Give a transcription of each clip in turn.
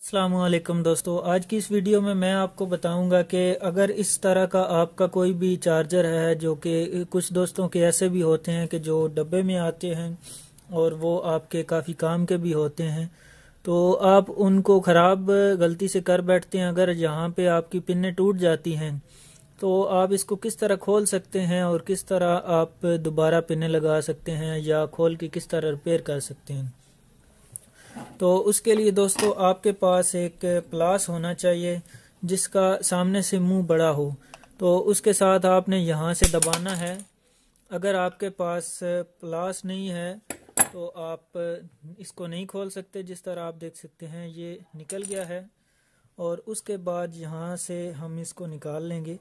अस्सलामुअलैकुम दोस्तों, आज की इस वीडियो में मैं आपको बताऊंगा कि अगर इस तरह का आपका कोई भी चार्जर है, जो कि कुछ दोस्तों के ऐसे भी होते हैं कि जो डब्बे में आते हैं और वो आपके काफ़ी काम के भी होते हैं, तो आप उनको ख़राब गलती से कर बैठते हैं। अगर यहाँ पे आपकी पिनें टूट जाती हैं तो आप इसको किस तरह खोल सकते हैं और किस तरह आप दोबारा पिनें लगा सकते हैं या खोल के किस तरह रिपेयर कर सकते हैं। तो उसके लिए दोस्तों आपके पास एक प्लास होना चाहिए जिसका सामने से मुंह बड़ा हो। तो उसके साथ आपने यहाँ से दबाना है। अगर आपके पास प्लास नहीं है तो आप इसको नहीं खोल सकते। जिस तरह आप देख सकते हैं ये निकल गया है और उसके बाद यहाँ से हम इसको निकाल लेंगे।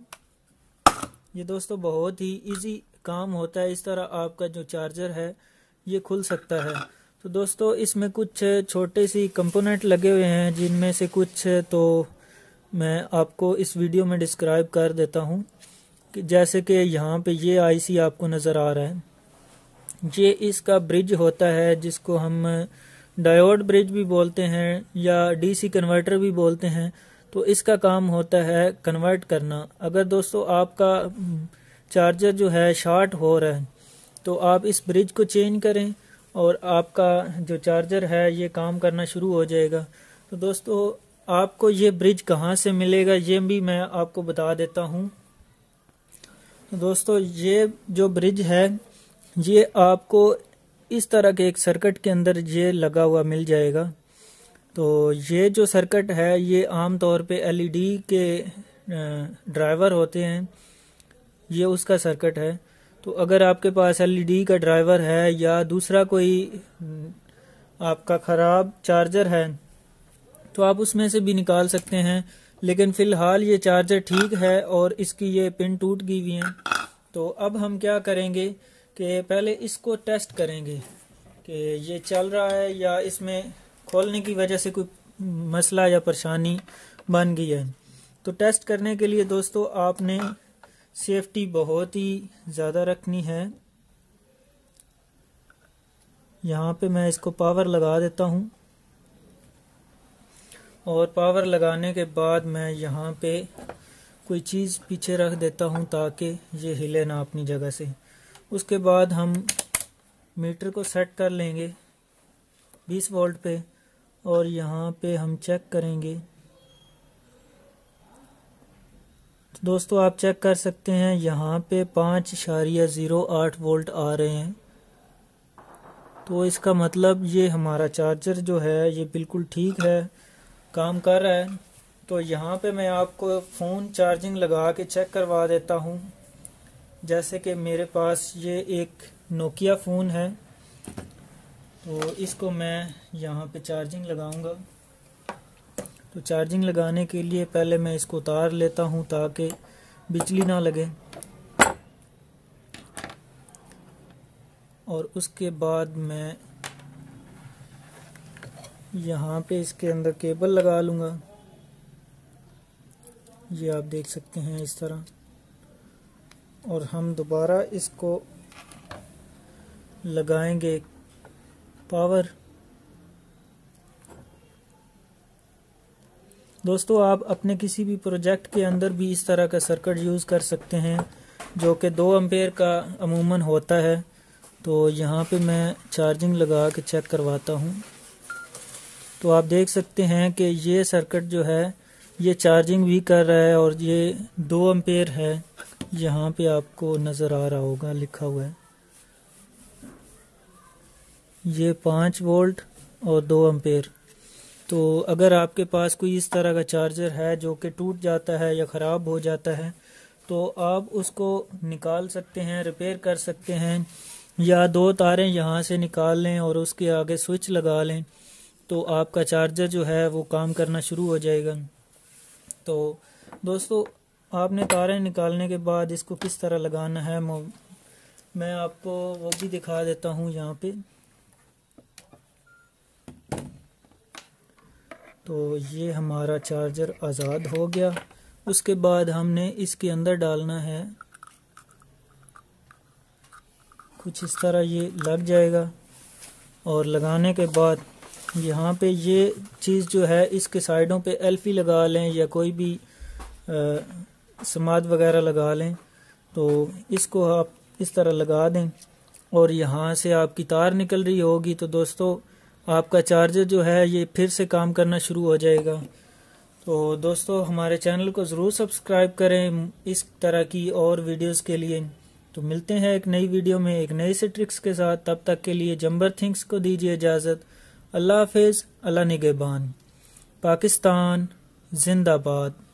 ये दोस्तों बहुत ही इजी काम होता है। इस तरह आपका जो चार्जर है ये खुल सकता है। तो दोस्तों इसमें कुछ छोटे सी कंपोनेंट लगे हुए हैं, जिनमें से कुछ तो मैं आपको इस वीडियो में डिस्क्राइब कर देता हूँ कि जैसे कि यहाँ पे ये आईसी आपको नज़र आ रहा है। ये इसका ब्रिज होता है जिसको हम डायोड ब्रिज भी बोलते हैं या डीसी कन्वर्टर भी बोलते हैं। तो इसका काम होता है कन्वर्ट करना। अगर दोस्तों आपका चार्जर जो है शॉर्ट हो रहा है तो आप इस ब्रिज को चेंज करें और आपका जो चार्जर है ये काम करना शुरू हो जाएगा। तो दोस्तों आपको ये ब्रिज कहाँ से मिलेगा ये भी मैं आपको बता देता हूँ। तो दोस्तों ये जो ब्रिज है ये आपको इस तरह के एक सर्किट के अंदर ये लगा हुआ मिल जाएगा। तो ये जो सर्किट है ये आम तौर पे एलईडी के ड्राइवर होते हैं, ये उसका सर्किट है। तो अगर आपके पास एलईडी का ड्राइवर है या दूसरा कोई आपका ख़राब चार्जर है तो आप उसमें से भी निकाल सकते हैं, लेकिन फ़िलहाल ये चार्जर ठीक है और इसकी ये पिन टूट गई हुई हैं। तो अब हम क्या करेंगे कि पहले इसको टेस्ट करेंगे कि ये चल रहा है या इसमें खोलने की वजह से कोई मसला या परेशानी बन गई है। तो टेस्ट करने के लिए दोस्तों आपने सेफ्टी बहुत ही ज़्यादा रखनी है। यहाँ पे मैं इसको पावर लगा देता हूँ और पावर लगाने के बाद मैं यहाँ पे कोई चीज़ पीछे रख देता हूँ ताकि ये हिले ना अपनी जगह से। उसके बाद हम मीटर को सेट कर लेंगे 20 वोल्ट पे और यहाँ पे हम चेक करेंगे। तो दोस्तों आप चेक कर सकते हैं यहाँ पे 5.08 वोल्ट आ रहे हैं। तो इसका मतलब ये हमारा चार्जर जो है ये बिल्कुल ठीक है, काम कर रहा है। तो यहाँ पे मैं आपको फ़ोन चार्जिंग लगा के चेक करवा देता हूँ। जैसे कि मेरे पास ये एक नोकिया फ़ोन है, तो इसको मैं यहाँ पे चार्जिंग लगाऊंगा। तो चार्जिंग लगाने के लिए पहले मैं इसको उतार लेता हूँ ताकि बिजली ना लगे, और उसके बाद मैं यहाँ पे इसके अंदर केबल लगा लूँगा। ये आप देख सकते हैं इस तरह, और हम दोबारा इसको लगाएंगे पावर। दोस्तों आप अपने किसी भी प्रोजेक्ट के अंदर भी इस तरह का सर्किट यूज़ कर सकते हैं जो कि 2 एम्पेयर का अमूमन होता है। तो यहाँ पे मैं चार्जिंग लगा के चेक करवाता हूँ। तो आप देख सकते हैं कि ये सर्किट जो है ये चार्जिंग भी कर रहा है और ये 2 एम्पेयर है। यहाँ पे आपको नज़र आ रहा होगा लिखा हुआ है, ये 5 वोल्ट और 2 एम्पेयर। तो अगर आपके पास कोई इस तरह का चार्जर है जो कि टूट जाता है या ख़राब हो जाता है तो आप उसको निकाल सकते हैं, रिपेयर कर सकते हैं, या 2 तारें यहाँ से निकाल लें और उसके आगे स्विच लगा लें तो आपका चार्जर जो है वो काम करना शुरू हो जाएगा। तो दोस्तों आपने तारें निकालने के बाद इसको किस तरह लगाना है मैं आपको वो भी दिखा देता हूँ यहाँ पे। तो ये हमारा चार्जर आज़ाद हो गया। उसके बाद हमने इसके अंदर डालना है, कुछ इस तरह ये लग जाएगा, और लगाने के बाद यहाँ पे ये चीज़ जो है इसके साइडों पे एल्फी लगा लें या कोई भी समाद वगैरह लगा लें, तो इसको आप इस तरह लगा दें और यहाँ से आपकी तार निकल रही होगी तो दोस्तों आपका चार्जर जो है ये फिर से काम करना शुरू हो जाएगा। तो दोस्तों हमारे चैनल को ज़रूर सब्सक्राइब करें इस तरह की और वीडियोस के लिए। तो मिलते हैं एक नई वीडियो में एक नई से ट्रिक्स के साथ। तब तक के लिए जंबर थिंग्स को दीजिए इजाज़त। अल्लाह हाफिज़, अल्लाह निगहबान। पाकिस्तान जिंदाबाद।